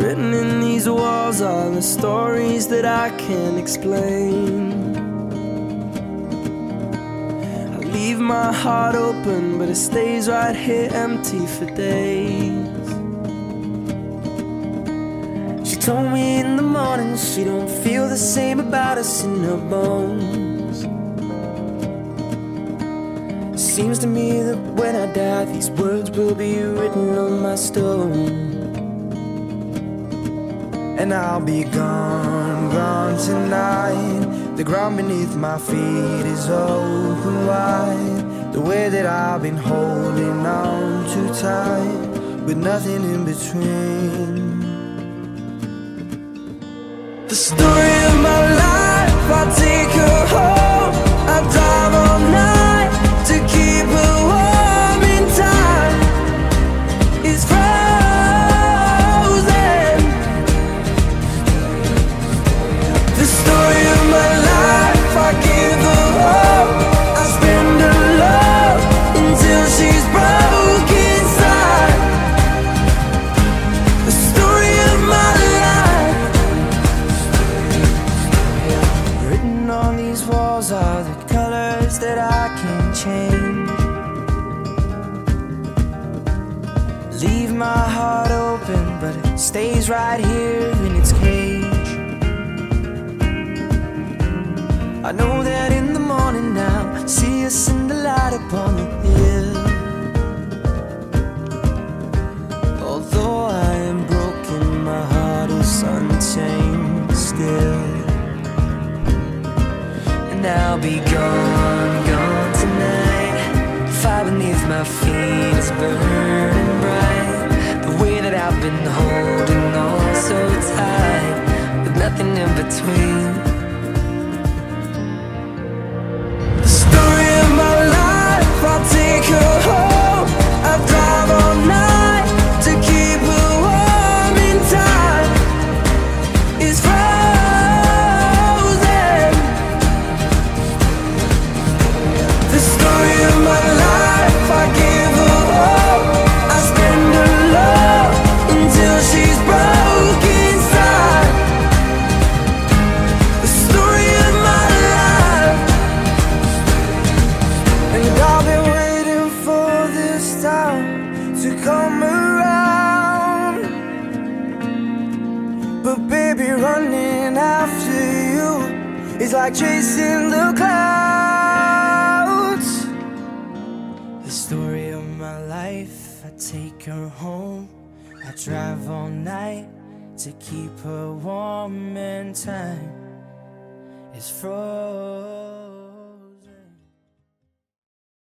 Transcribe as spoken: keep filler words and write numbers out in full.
Written in these walls are the stories that I can't explain. I leave my heart open, but it stays right here empty for days. She told me in the morning she don't feel the same about us in her bones. Seems to me that when I die, these words will be written on my stone. And I'll be gone, gone tonight. The ground beneath my feet is open wide. The way that I've been holding on too tight, with nothing in between. The story of my life, I take her home. I drive all night to keep her warm in time. It's frozen. The story of my life, I give her hope. I spend her love until she's broke inside. The story of my life. Written on these walls are the colors that I can't change. Leave my heart open, but it stays right here in its cage. I know that in the morning now, see us in the light upon the hill. Although I am broken, my heart is unchained still. And I'll be gone, gone tonight. The fire beneath my feet is burning bright. The way that I've been holding on so tight, with nothing in between. I'll take her home. I drive all night to keep her warm in time. It's frozen. The story of my life, I give her hope. I spend her love until she's broke inside. The story of my life. And I'll be to come around, but baby, running after you is like chasing the clouds. The story of my life, I take her home. I drive all night to keep her warm, and time is frozen.